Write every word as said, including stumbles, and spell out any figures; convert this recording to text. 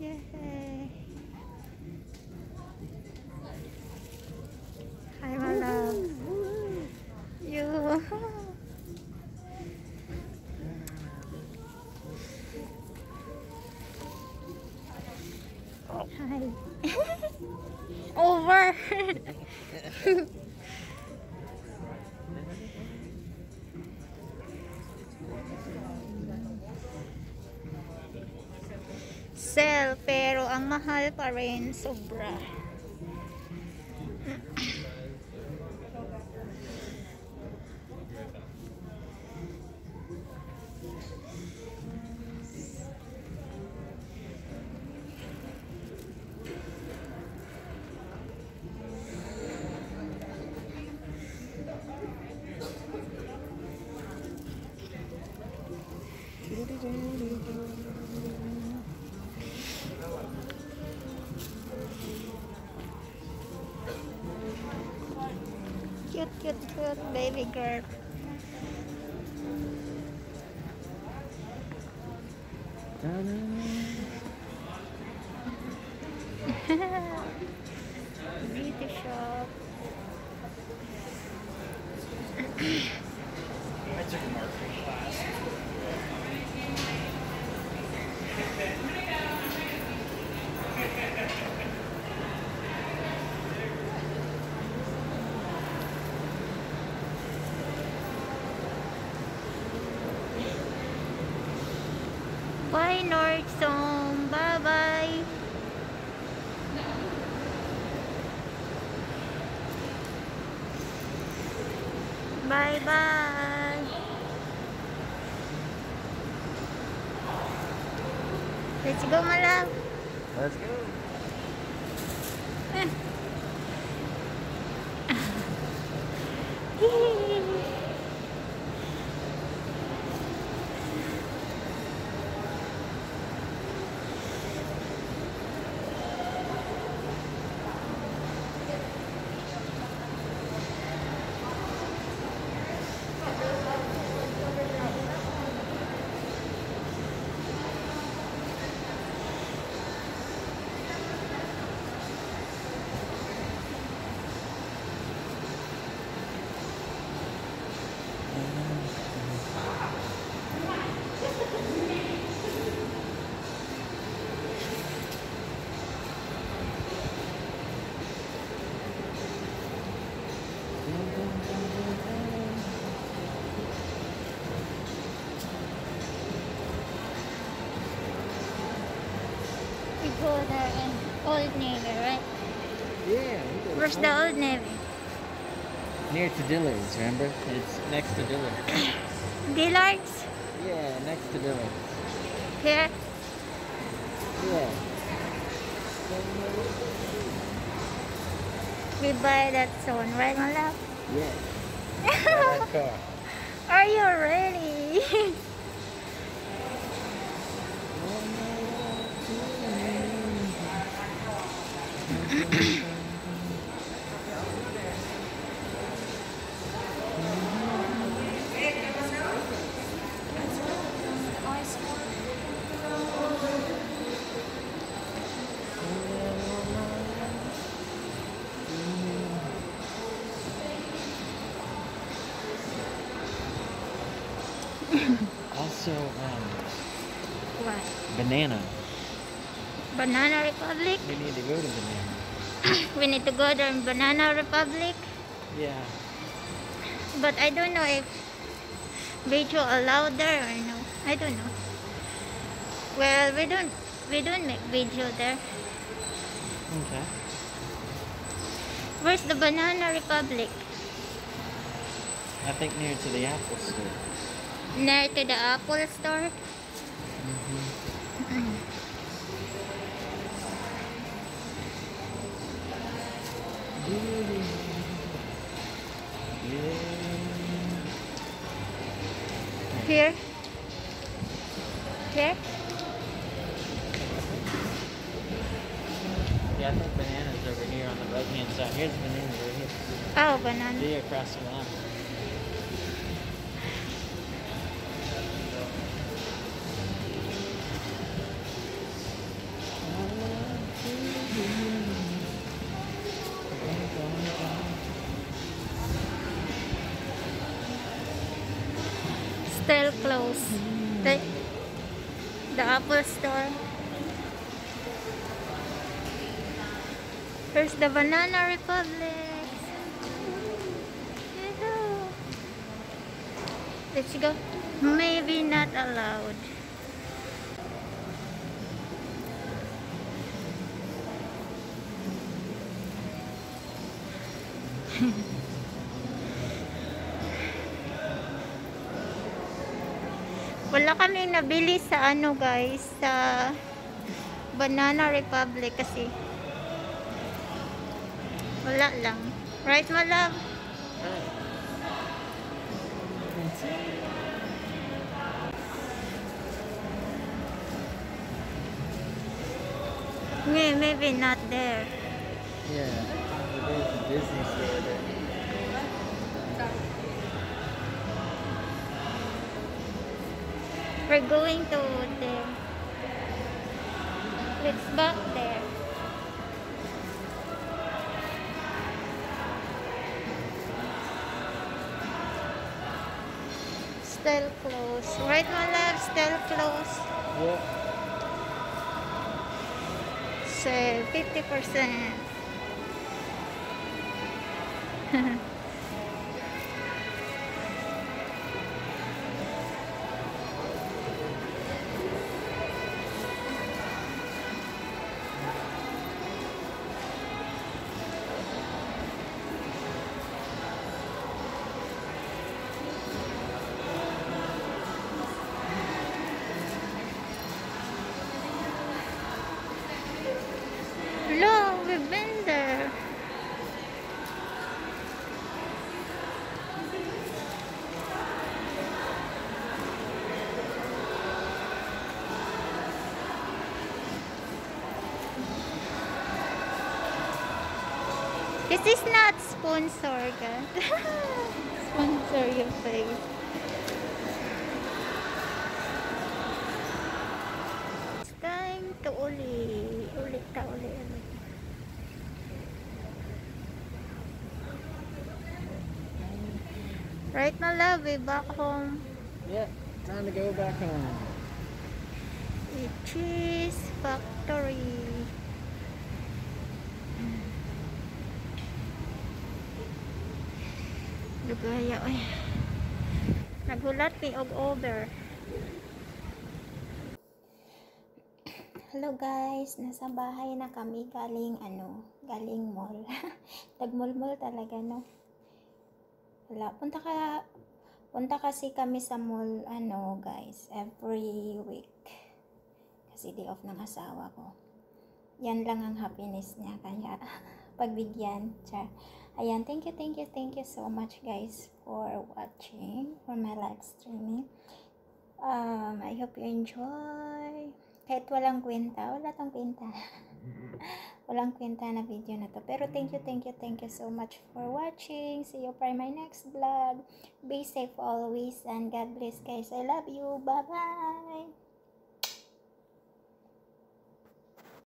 Yay. Hi, my love. You. Hi. Over. Sell, pero ang mahal pa rin, sobra. Cute, cute, cute baby girl. Beauty shop. I took a marketing class. Bye, Nordstrom. Bye-bye. Bye-bye. Let's go, my love. Let's go. We go there in Old Navy, right? Yeah. Where's the Old Navy? Near to Dillard's, remember? It's next to Dillard's. Dillard's? Yeah, next to Dillard's. Here? Yeah. We buy that soon, right, my love? Yeah. That car. Are you ready? Also, um, What? banana. Banana Republic? We need to go to banana. We need to go there in Banana Republic. Yeah. But I don't know if video allowed there or no. I don't know. Well, we don't we don't make video there. Okay. Where's the Banana Republic? I think near to the Apple store. Near to the Apple store? Mm-hmm. Mm. Here? Here? Yeah, I think bananas over here on the right hand side. Here's bananas right here. Oh, banana. See across the line. Still closed. The, the Apple Store. Here's the Banana Republic. Yoo-hoo. Let's go. Maybe not allowed. Wala kaming nabili sa ano guys, sa Banana Republic kasi wala lang. Right, my love? May, maybe not there. Yeah, there's a Disney store there. We're going to there. Let's back there. Still close. Right, my love? Still close. Yeah. So, fifty percent. Look, we've been there. This is not sponsored, guys. Sponsor your face. It's time to uli. Ulit ta uli ulit. Right, my love, we back home. Yeah, time to go back home. The cheese factory. Lugaya, oy. Nagulat mi og over. Hello guys, nasa bahay na kami galing ano, galing mall. Nagmall-mall talaga, no. Wala, punta ka punta kasi kami sa mall ano, guys, every week. Kasi day off ng asawa ko. Yan lang ang happiness niya, kaya pagbigyan siya. Ayan, thank you, thank you, thank you so much guys for watching for my live streaming. Um, I hope you enjoy. Kahit walang kwenta, wala tong kwenta. Walang kwenta na video na to. Pero thank you, thank you, thank you so much for watching. See you for my next vlog. Be safe always and God bless guys. I love you. Bye-bye.